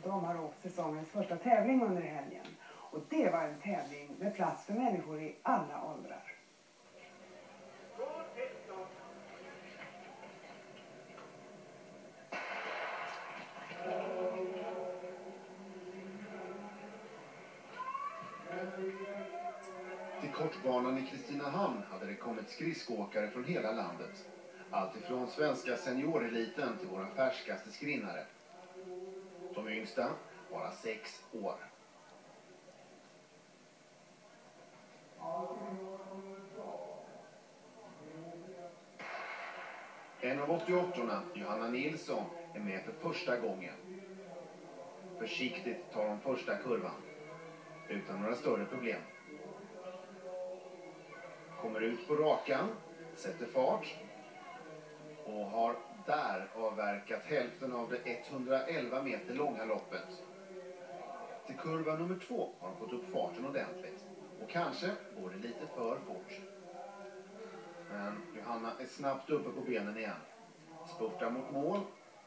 de har åkt säsongens första tävling under helgen. Och det var en tävling med plats för människor i alla åldrar. Till kortbanan i Kristinehamn hade det kommit skridskoåkare från hela landet. Allt ifrån svenska senioreliten till våra färskaste skrinnare. De yngsta, bara 6 år. En av 88-orna, Johanna Nilsson, är med för första gången. Försiktigt tar hon första kurvan, utan några större problem. Kommer ut på rakan, sätter fart och har där avverkat hälften av det 111 meter långa loppet. Till kurva nummer 2 har hon fått upp farten ordentligt och kanske går det lite för fort. Men Johanna är snabbt uppe på benen igen, spurtar mot mål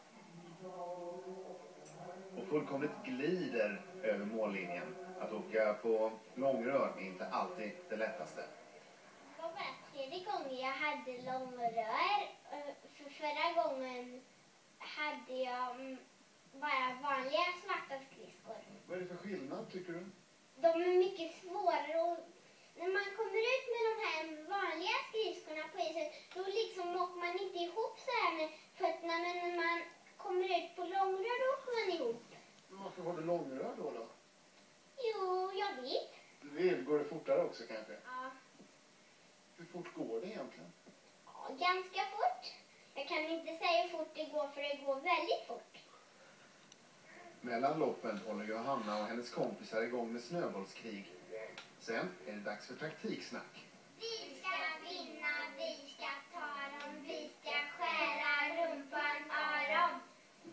och fullkomligt glider över mållinjen. Att åka på långrör är inte alltid det lättaste. Det var bara 3:e gången jag hade långrör. För förra gången hade jag bara vanliga svarta skridskor. Vad är det för skillnad tycker du? De är mycket svårare och när man kommer ut med de här vanliga skridskorna på isen då liksom åker man inte ihop så här med fötterna, men när man kommer ut på långrör då åker man ihop. Varför har du långrör då? Jo, jag vill. Du vill? Går det fortare också kanske? Ja. Hur fort går det egentligen? Ja, ganska fort. Jag kan inte säga hur fort det går för det går väldigt fort. Mellan loppen håller Johanna och hennes kompisar igång med snöbollskrig. Sen är det dags för taktiksnack. Vi ska vinna, vi ska ta dem, vi ska skära rumpan av dem.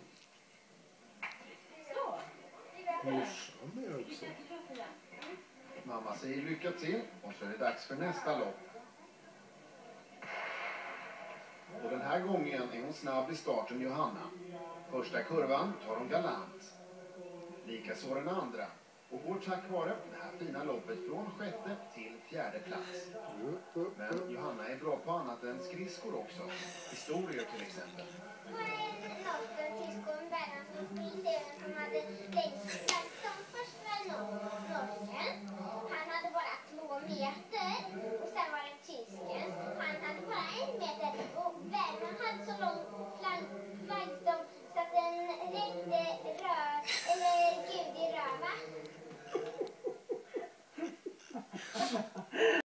Så. Morsan med också. Mamma säger lycka till och så är det dags för nästa lopp. Och den här gången är hon snabb i starten, Johanna. Första kurvan tar hon galant. Likaså den andra. Och går tack vare det här fina loppet från 6:e till 4:e plats. Men Johanna är bra på annat än skridskor också. Historier till exempel. Det var en norsk och bärare som skulle se vem som hade längst som först var norsken. Han hade bara 2 meter och sen var det tysken. Han hade bara 1 meter och bäraren hade så lång flaggstång så att den räckte Gud i röva.